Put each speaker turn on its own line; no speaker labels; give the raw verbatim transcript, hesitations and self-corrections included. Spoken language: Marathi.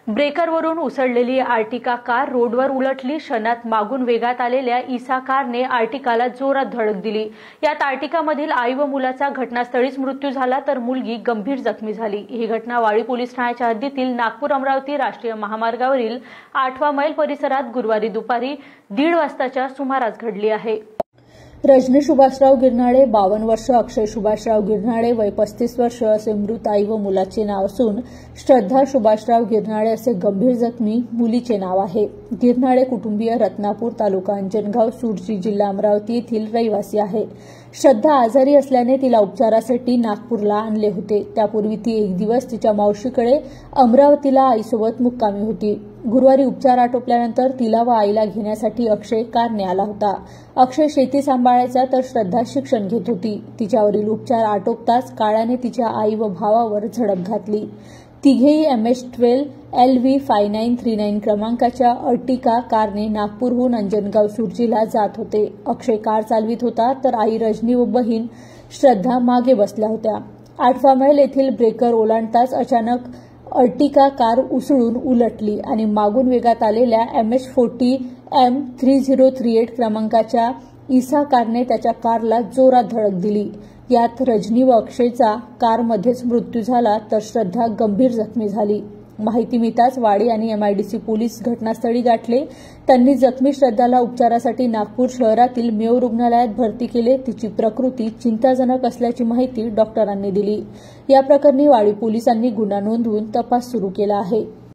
ब्रेकरवरून उसळलेली आर्टिका कार रोडवर उलटली। क्षणात मागून वेगात आलेल्या इसा कारने आर्टिकाला जोरात धडक दिली। यात आर्टिकामधील आई व मुलाचा घटनास्थळीच मृत्यू झाला, तर मुलगी गंभीर जखमी झाली। ही घटना वाडी पोलीस ठाण्याच्या हद्दीतील नागपूर अमरावती राष्ट्रीय महामार्गावरील आठवा मैल परिसरात गुरुवारी दुपारी दीड वाजताच्या सुमारास घडली आहे।
रजनी सुभाषराव गिरनाळे बावन्न वर्ष, अक्षय सुभाषराव गिरनाळे वय पस्तीस वर्ष असे मृत आई व मुलाचे नाव असून श्रद्धा सुभाषराव गिरनाळे असे गंभीर जखमी मुलीचे नाव आहे। गिरनाळे कुटुंबीय रत्नापूर तालुका अंजनगाव सुरजी जिल्हा अमरावती येथील रहिवासी आहे। श्रद्धा आजारी असल्याने तिला उपचारासाठी नागपूरला आणले होते। त्यापूर्वी ती एक दिवस तिच्या मावशीकडे अमरावतीला आईसोबत मुक्कामी होती। गुरुवारी उपचार आटोपल्यानंतर तिला व आईला घेण्यासाठी अक्षय कारने आला होता। अक्षय शेती सांभाळायचा तर श्रद्धा शिक्षण घेत होती। तिच्यावरील उपचार आटोपताच काळाने तिच्या आई व भावावर झडप घातली। तिघेही एम एच बारा एल व्ही पाच नऊ तीन नऊ क्रमांकाच्या अर्टिका कारने नागपूरहून अंजनगाव सुरजीला जात होते। अक्षय कार चालवित होता तर आई रजनी व बहीण श्रद्धा मागे बसल्या होत्या। आठवा मैल येथील ब्रेकर ओलांडताच अचानक अर्टिका कार उसळून उलटली आणि मागून वेगात आलेल्या एम एच चाळीस एम तीन शून्य तीन आठ क्रमांकाच्या इसा कारने त्याच्या कारला जोरात धडक दिली। यात रजनी व अक्षयचा कारमध्येच मृत्यू झाला, तर श्रद्धा गंभीर जखमी झाली। माहिती मिळताच वाडी आणि एमआयडीसी पोलीस घटनास्थळी गाठले। त्यांनी जखमी श्रद्धाला उपचारासाठी नागपूर शहरातील मेयो रुग्णालयात भरती केले। तिची प्रकृती चिंताजनक असल्याची माहिती डॉक्टरांनी दिली। या प्रकरणी वाडी पोलिसांनी गुन्हा नोंदवून तपास सुरू केला आहे।